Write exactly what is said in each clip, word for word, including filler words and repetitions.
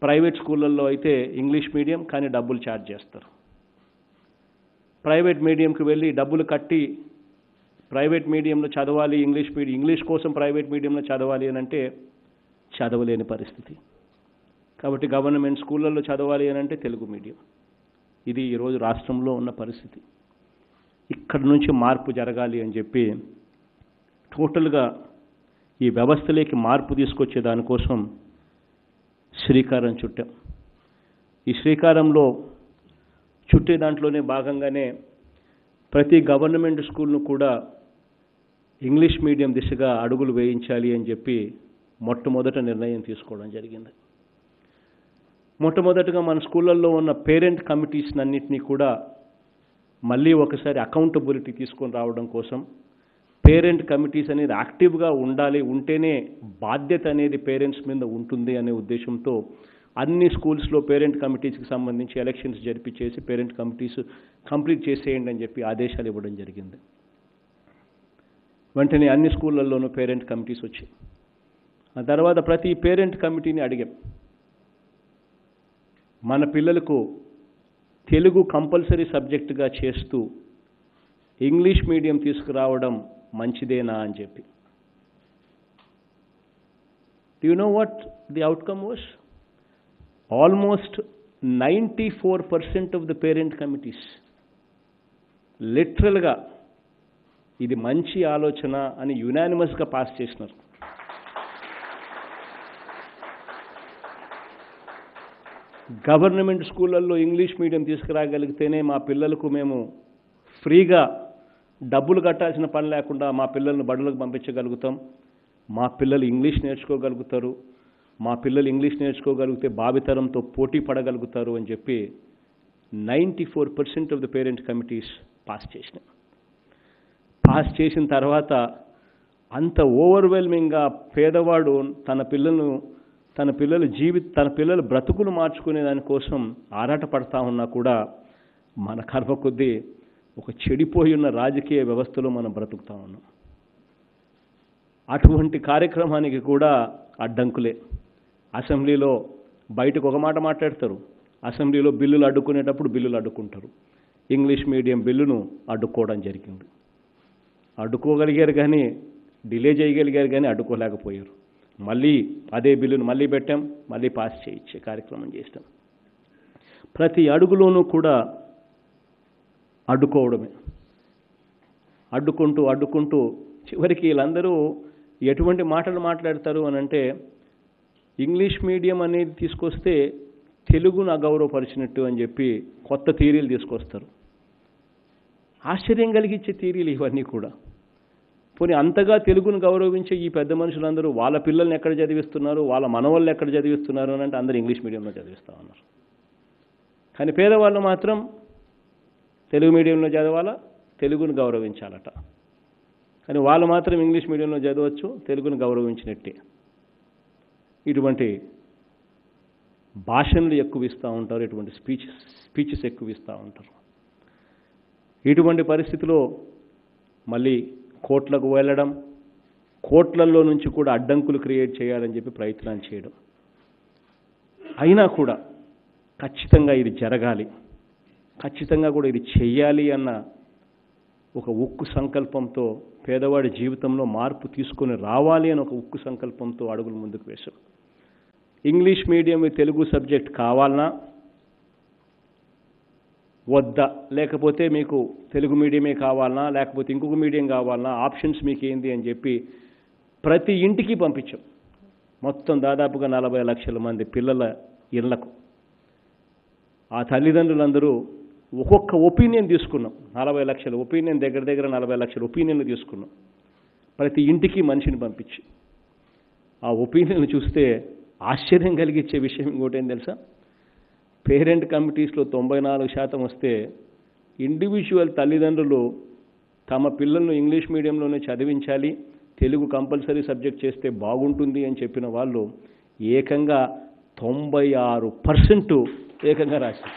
Private స్కూళ్ళల్లో అయితే English medium కానీ డబ్బులు ఛార్జ్ చేస్తారు. ప్రైవేట్ మీడియంకి వెళ్ళి డబ్బులు కట్టి ప్రైవేట్ మీడియంలో చదవాలి, ఇంగ్లీష్ మీడియం ఇంగ్లీష్ కోసం ప్రైవేట్ మీడియంలో చదవాలి అని అంటే చదవలేని పరిస్థితి. కాబట్టి గవర్నమెంట్ స్కూళ్ళల్లో చదవాలి అని అంటే తెలుగు మీడియం. ఇది ఈరోజు రాష్ట్రంలో ఉన్న పరిస్థితి. ఇక్కడి నుంచి మార్పు జరగాలి అని చెప్పి టోటల్గా ఈ వ్యవస్థలోకి మార్పు తీసుకొచ్చే దానికోసం శ్రీకారం చుట్టాం. ఈ శ్రీకారంలో చుట్టే దాంట్లోనే భాగంగానే ప్రతి గవర్నమెంట్ స్కూల్ను కూడా ఇంగ్లీష్ మీడియం దిశగా అడుగులు వేయించాలి అని చెప్పి మొట్టమొదట నిర్ణయం తీసుకోవడం జరిగింది. మొట్టమొదటగా మన స్కూళ్ళల్లో ఉన్న పేరెంట్ కమిటీస్ అన్నింటినీ కూడా మళ్ళీ ఒకసారి అకౌంటబిలిటీ తీసుకొని రావడం కోసం పేరెంట్ కమిటీస్ అనేది యాక్టివ్గా ఉండాలి, ఉంటేనే బాధ్యత అనేది పేరెంట్స్ మీద ఉంటుంది అనే ఉద్దేశంతో అన్ని స్కూల్స్లో పేరెంట్ కమిటీస్కి సంబంధించి ఎలక్షన్స్ జరిపించేసి పేరెంట్ కమిటీస్ కంప్లీట్ చేసేయండి అని చెప్పి ఆదేశాలు ఇవ్వడం జరిగింది. వెంటనే అన్ని స్కూళ్ళల్లోనూ పేరెంట్ కమిటీస్ వచ్చాయి. ఆ తర్వాత ప్రతి పేరెంట్ కమిటీని అడిగాం, మన పిల్లలకు తెలుగు కంపల్సరీ సబ్జెక్టుగా చేస్తూ ఇంగ్లీష్ మీడియం తీసుకురావడం మంచిదేనా అని చెప్పి. Do you know what the outcome was? Almost ninety-four percent of the parent committees లిటరల్గా ఇది మంచి ఆలోచన అని యునానిమస్గా పాస్ చేసినారు. గవర్నమెంట్ స్కూళ్ళల్లో ఇంగ్లీష్ మీడియం తీసుకురాగలిగితేనే మా పిల్లలకు మేము ఫ్రీగా డబ్బులు కట్టాల్సిన పని లేకుండా మా పిల్లల్ని బడులకు పంపించగలుగుతాం, మా పిల్లలు ఇంగ్లీష్ నేర్చుకోగలుగుతారు, మా పిల్లలు ఇంగ్లీష్ నేర్చుకోగలిగితే భావితరంతో పోటీ పడగలుగుతారు అని చెప్పి ninety four percent of the parent committees pass చేసినాయి. పాస్ చేసిన తర్వాత అంత ఓవర్వెల్మింగ్గా పేదవాడు తన పిల్లలను తన పిల్లల జీవి తన పిల్లల బ్రతుకులు మార్చుకునే దానికోసం ఆరాటపడతా ఉన్నా కూడా మన కర్మ కొద్దీ ఒక చెడిపోయి ఉన్న రాజకీయ వ్యవస్థలో మనం బ్రతుకుతా ఉన్నాం. అటువంటి కార్యక్రమానికి కూడా అడ్డంకులే. అసెంబ్లీలో బయటకు ఒక మాట మాట్లాడతారు, అసెంబ్లీలో బిల్లులు అడ్డుకునేటప్పుడు బిల్లులు అడ్డుకుంటారు. ఇంగ్లీష్ మీడియం బిల్లును అడ్డుకోవడం జరిగింది. అడ్డుకోగలిగారు కానీ డిలే చేయగలిగారు కానీ అడ్డుకోలేకపోయారు. మళ్ళీ అదే బిల్లును మళ్ళీ పెట్టాం, మళ్ళీ పాస్ చేయించే కార్యక్రమం చేస్తాం. ప్రతి అడుగులోనూ కూడా అడ్డుకోవడమే, అడ్డుకుంటూ అడ్డుకుంటూ చివరికి వీళ్ళందరూ ఎటువంటి మాటలు మాట్లాడతారు అని అంటే ఇంగ్లీష్ మీడియం అనేది తీసుకొస్తే తెలుగును అగౌరవపరిచినట్టు అని చెప్పి కొత్త థియరీలు తీసుకొస్తారు. ఆశ్చర్యం కలిగించే థియరీలు ఇవన్నీ కూడా. పోనీ అంతగా తెలుగును గౌరవించే ఈ పెద్ద మనుషులందరూ వాళ్ళ పిల్లల్ని ఎక్కడ చదివిస్తున్నారు, వాళ్ళ మనవాళ్ళు ఎక్కడ చదివిస్తున్నారు అని అంటే అందరూ ఇంగ్లీష్ మీడియంలో చదివిస్తూ ఉన్నారు. కానీ పేదవాళ్ళు మాత్రం తెలుగు మీడియంలో చదవాలా, తెలుగును గౌరవించాలట. కానీ వాళ్ళు మాత్రం ఇంగ్లీష్ మీడియంలో చదవచ్చు, తెలుగును గౌరవించినట్టే. ఇటువంటి భాషణలు ఎక్కువ ఇస్తూ ఉంటారు, ఇటువంటి స్పీచెస్ స్పీచెస్ ఎక్కువ ఇస్తూ ఉంటారు. ఇటువంటి పరిస్థితిలో మళ్ళీ కోర్టులకు వెళ్ళడం, కోర్టులలో నుంచి కూడా అడ్డంకులు క్రియేట్ చేయాలని చెప్పి ప్రయత్నం చేయడం. అయినా కూడా ఖచ్చితంగా ఇది జరగాలి, ఖచ్చితంగా కూడా ఇది చెయ్యాలి అన్న ఒక ఉక్కు సంకల్పంతో పేదవాడి జీవితంలో మార్పు తీసుకొని రావాలి అని ఒక ఉక్కు సంకల్పంతో అడుగులు ముందుకు వేశాం. ఇంగ్లీష్ మీడియం తెలుగు సబ్జెక్ట్ కావాలన్నా వద్దా, లేకపోతే మీకు తెలుగు మీడియమే కావాలన్నా లేకపోతే ఇంకొక మీడియం కావాలన్నా ఆప్షన్స్ మీకు ఏంది అని చెప్పి ప్రతి ఇంటికి పంపించాం. మొత్తం దాదాపుగా నలభై లక్షల మంది పిల్లల ఇళ్లకు ఆ తల్లిదండ్రులందరూ ఒక్కొక్క ఒపీనియన్ తీసుకున్నాం. నలభై లక్షల ఒపీనియన్ దగ్గర దగ్గర నలభై లక్షల ఒపీనియన్లు తీసుకున్నాం. ప్రతి ఇంటికి మనిషిని పంపించి ఆ ఒపీనియన్లు చూస్తే ఆశ్చర్యం కలిగించే విషయం ఇంకోటి ఏం తెలుసా, పేరెంట్ కమిటీస్లో తొంభై నాలుగు శాతం వస్తే ఇండివిజువల్ తల్లిదండ్రులు తమ పిల్లలను ఇంగ్లీష్ మీడియంలోనే చదివించాలి, తెలుగు కంపల్సరీ సబ్జెక్ట్ చేస్తే బాగుంటుంది అని చెప్పిన వాళ్ళు ఏకంగా తొంభై ఆరు పర్సెంట్ ఏకంగా రాశారు.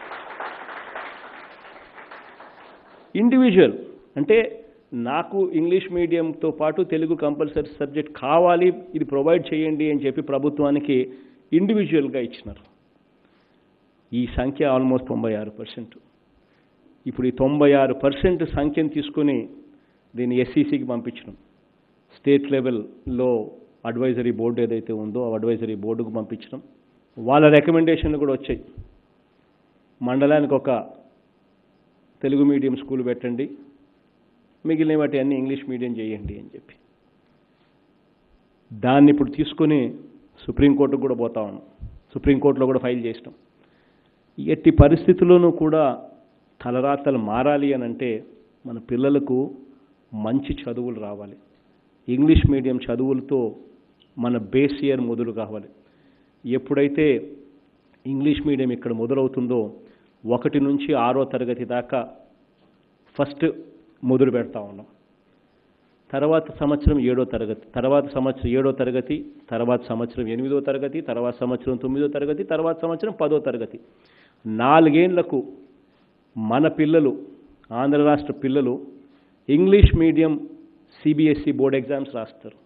ఇండివిజువల్ అంటే నాకు ఇంగ్లీష్ మీడియంతో పాటు తెలుగు కంపల్సరీ సబ్జెక్ట్ కావాలి, ఇది ప్రొవైడ్ చేయండి అని చెప్పి ప్రభుత్వానికి ఇండివిజువల్గా ఇచ్చినారు. ఈ సంఖ్య ఆల్మోస్ట్ తొంభై ఆరు పర్సెంట్. ఇప్పుడు ఈ తొంభై ఆరు పర్సెంట్ సంఖ్యను తీసుకొని దీన్ని ఎస్ఈసికి పంపించడం, స్టేట్ లెవెల్లో అడ్వైజరీ బోర్డు ఏదైతే ఉందో ఆ అడ్వైజరీ బోర్డుకు పంపించడం, వాళ్ళ రికమెండేషన్లు కూడా వచ్చాయి. మండలానికి ఒక తెలుగు మీడియం స్కూల్ పెట్టండి, మిగిలిన వాటి అన్ని ఇంగ్లీష్ మీడియం చేయండి అని చెప్పి. దాన్ని ఇప్పుడు తీసుకొని సుప్రీంకోర్టుకు కూడా పోతా ఉన్నాం. సుప్రీంకోర్టులో కూడా ఫైల్ చేసినాం. ఎట్టి పరిస్థితుల్లోనూ కూడా తలరాతలు మారాలి అని అంటే మన పిల్లలకు మంచి చదువులు రావాలి. ఇంగ్లీష్ మీడియం చదువులతో మన బేస్ ఇయర్ మొదలు కావాలి. ఎప్పుడైతే ఇంగ్లీష్ మీడియం ఇక్కడ మొదలవుతుందో ఒకటి నుంచి ఆరో తరగతి దాకా ఫస్ట్ మొదలు పెడతా ఉన్నాం. తర్వాత సంవత్సరం ఏడో తరగతి, తర్వాత సంవత్సరం ఏడో తరగతి, తర్వాత సంవత్సరం ఎనిమిదో తరగతి, తర్వాత సంవత్సరం తొమ్మిదో తరగతి, తర్వాత సంవత్సరం పదో తరగతి. నాలుగేండ్లకు మన పిల్లలు, ఆంధ్ర రాష్ట్ర పిల్లలు English medium CBSE board exams రాస్తారు.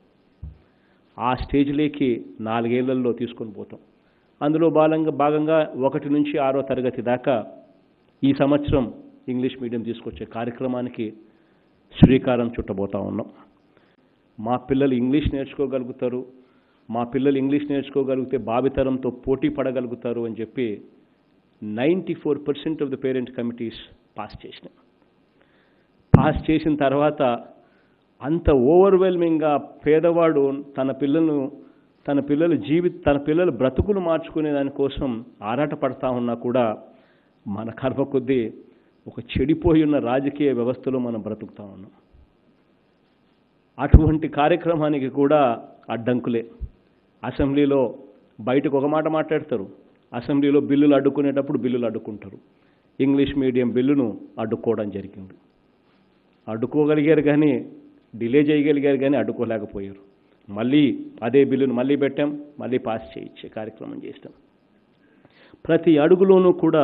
ఆ స్టేజ్లోకి నాలుగేళ్లలో తీసుకొని పోతాం. అందులో భాగంగా భాగంగా ఒకటి నుంచి ఆరో తరగతి దాకా ఈ సంవత్సరం ఇంగ్లీష్ మీడియం తీసుకొచ్చే కార్యక్రమానికి శ్రీకారం చుట్టబోతా ఉన్నాం. మా పిల్లలు ఇంగ్లీష్ నేర్చుకోగలుగుతారు, మా పిల్లలు ఇంగ్లీష్ నేర్చుకోగలిగితే భావితరంతో పోటీ పడగలుగుతారు అని చెప్పి ninety four percent of the parent committees pass చేసినాయి. పాస్ చేసిన తర్వాత అంత ఓవర్వెల్మింగ్గా పేదవాడు తన పిల్లలను తన పిల్లల జీవిత తన పిల్లల బ్రతుకులు మార్చుకునే దానికోసం ఆరాటపడతా ఉన్నా కూడా మన కర్మ కొద్దీ ఒక చెడిపోయి ఉన్న రాజకీయ వ్యవస్థలో మనం బ్రతుకుతా ఉన్నాం. అటువంటి కార్యక్రమానికి కూడా అడ్డంకులే. అసెంబ్లీలో బయటకు ఒక మాట మాట్లాడతారు, అసెంబ్లీలో బిల్లులు అడ్డుకునేటప్పుడు బిల్లులు అడ్డుకుంటారు. ఇంగ్లీష్ మీడియం బిల్లును అడ్డుకోవడం జరిగింది. అడ్డుకోగలిగారు కానీ డిలే చేయగలిగారు కానీ అడ్డుకోలేకపోయారు. మళ్ళీ అదే బిల్లును మళ్ళీ పెట్టాం, మళ్ళీ పాస్ చేయించే కార్యక్రమం చేస్తాం. ప్రతి అడుగులోనూ కూడా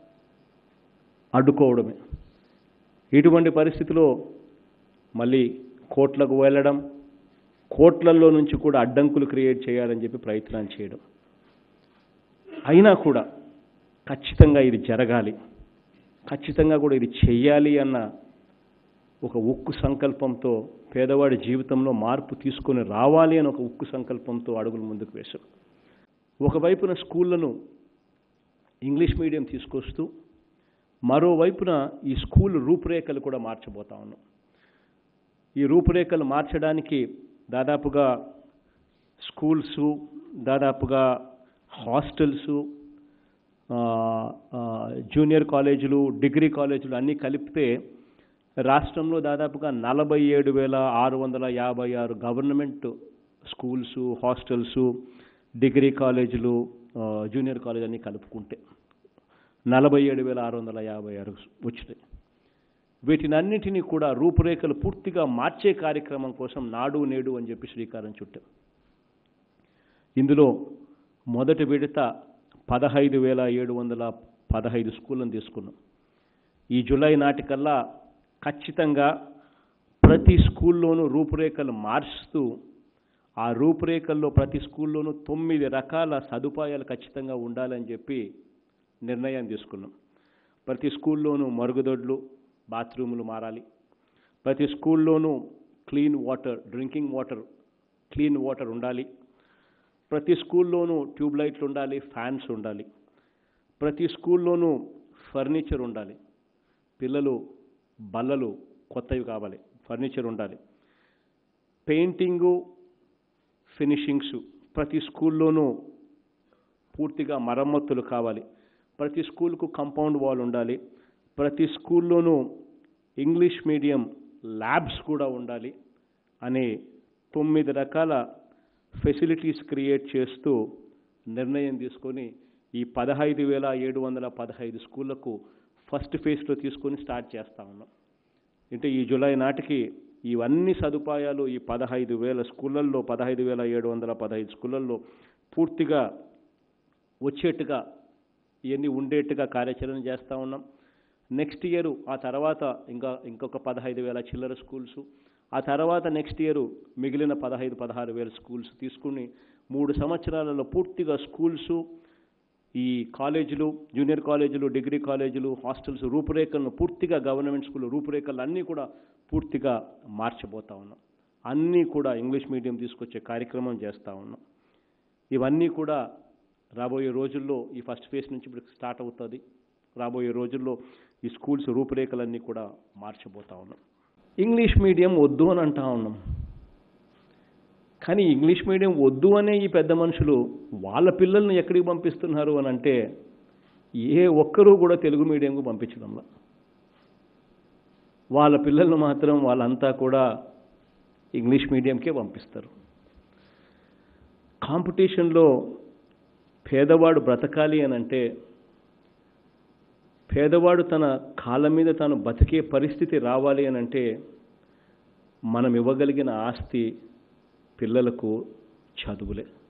అడ్డుకోవడమే. ఇటువంటి పరిస్థితిలో మళ్ళీ కోర్టులకు వెళ్ళడం, కోర్టులలో నుంచి కూడా అడ్డంకులు క్రియేట్ చేయాలని చెప్పి ప్రయత్నాలు చేయడం. అయినా కూడా ఖచ్చితంగా ఇది జరగాలి, ఖచ్చితంగా కూడా ఇది చెయ్యాలి అన్న ఒక ఉక్కు సంకల్పంతో, పేదవాడి జీవితంలో మార్పు తీసుకొని రావాలి అని ఒక ఉక్కు సంకల్పంతో అడుగులు ముందుకు వేశాం. ఒకవైపున స్కూళ్లను ఇంగ్లీష్ మీడియం తీసుకొస్తూ మరోవైపున ఈ స్కూల్ రూపురేఖలు కూడా మార్చబోతా ఉన్నాం. ఈ రూపురేఖలు మార్చడానికి దాదాపుగా స్కూల్సు, దాదాపుగా హాస్టల్సు, జూనియర్ కాలేజీలు, డిగ్రీ కాలేజీలు అన్నీ కలిపితే రాష్ట్రంలో దాదాపుగా నలభై ఏడు వేల ఆరు వందల యాభై ఆరు గవర్నమెంట్ స్కూల్సు, హాస్టల్సు, డిగ్రీ కాలేజీలు, జూనియర్ కాలేజీ అన్నీ కలుపుకుంటే నలభై ఏడు వేల ఆరు వందల యాభై ఆరు వచ్చినాయి. వీటినన్నిటినీ కూడా రూపురేఖలు పూర్తిగా మార్చే కార్యక్రమం కోసం నాడు నేడు అని చెప్పి శ్రీకారం చుట్టాం. ఇందులో మొదటి విడత పదహైదు వేల ఏడు వందల పదహైదు స్కూళ్ళను తీసుకున్నాం. ఈ జూలై నాటికల్లా ఖచ్చితంగా ప్రతి స్కూల్లోనూ రూపురేఖలు మార్చుతూ ఆ రూపురేఖల్లో ప్రతి స్కూల్లోనూ తొమ్మిది రకాల సదుపాయాలు ఖచ్చితంగా ఉండాలని చెప్పి నిర్ణయం తీసుకున్నాం. ప్రతి స్కూల్లోనూ మరుగుదొడ్లు, బాత్రూములు మారాలి. ప్రతి స్కూల్లోనూ clean water, drinking water, clean water ఉండాలి. ప్రతి స్కూల్లోనూ ట్యూబ్ లైట్లు ఉండాలి, ఫ్యాన్స్ ఉండాలి. ప్రతి స్కూల్లోనూ ఫర్నిచర్ ఉండాలి. పిల్లలు బల్లలు కొత్తవి కావాలి, ఫర్నిచర్ ఉండాలి. పెయింటింగు, ఫినిషింగ్స్ ప్రతి స్కూల్లోనూ పూర్తిగా మరమ్మతులు కావాలి. ప్రతి స్కూల్కు కాంపౌండ్ వాల్ ఉండాలి. ప్రతి స్కూల్లోనూ ఇంగ్లీష్ మీడియం ల్యాబ్స్ కూడా ఉండాలి అనే తొమ్మిది రకాల ఫెసిలిటీస్ క్రియేట్ చేస్తూ నిర్ణయం తీసుకొని ఈ పదహైదు వేల ఏడు వందల పదహైదు స్కూళ్లకు ఫస్ట్ ఫేజ్లో తీసుకొని స్టార్ట్ చేస్తూ ఉన్నాం. అంటే ఈ జూలై నాటికి ఇవన్నీ సదుపాయాలు ఈ పదహైదు వేల స్కూళ్ళల్లో పదహైదు వేల ఏడు వందల పదహైదు స్కూళ్ళల్లో పూర్తిగా వచ్చేట్టుగా ఇవన్నీ ఉండేట్టుగా కార్యాచరణ చేస్తూ ఉన్నాం. నెక్స్ట్ ఇయర్ ఆ తర్వాత ఇంకా ఇంకొక పదహైదు వేల చిల్లర స్కూల్స్, ఆ తర్వాత నెక్స్ట్ ఇయర్ మిగిలిన పదహైదు పదహారు వేల స్కూల్స్ తీసుకుని మూడు సంవత్సరాలలో పూర్తిగా స్కూల్సు, ఈ కాలేజీలు, జూనియర్ కాలేజీలు, డిగ్రీ కాలేజీలు, హాస్టల్స్ రూపురేఖలను పూర్తిగా గవర్నమెంట్ స్కూల్ రూపురేఖలు అన్నీ కూడా పూర్తిగా మార్చబోతా ఉన్నాం. అన్నీ కూడా ఇంగ్లీష్ మీడియం తీసుకొచ్చే కార్యక్రమం చేస్తూ ఉన్నాం. ఇవన్నీ కూడా రాబోయే రోజుల్లో ఈ ఫస్ట్ ఫేజ్ నుంచి ఇప్పుడు స్టార్ట్ అవుతుంది. రాబోయే రోజుల్లో ఈ స్కూల్స్ రూపురేఖలన్నీ కూడా మార్చబోతా ఉన్నాం. ఇంగ్లీష్ మీడియం వద్దు అని అంటా ఉన్నాం. కానీ ఇంగ్లీష్ మీడియం వద్దు అనే ఈ పెద్ద మనుషులు వాళ్ళ పిల్లల్ని ఎక్కడికి పంపిస్తున్నారు అని అంటే ఏ ఒక్కరూ కూడా తెలుగు మీడియంకు పంపించడంలా. వాళ్ళ పిల్లలను మాత్రం వాళ్ళంతా కూడా ఇంగ్లీష్ మీడియంకే పంపిస్తారు. కాంపిటీషన్లో పేదవాడు బ్రతకాలి అని అంటే, పేదవాడు తన కాళ్ళ మీద తాను బతికే పరిస్థితి రావాలి అని అంటే మనం ఇవ్వగలిగిన ఆస్తి పిల్లలకు చదువులే.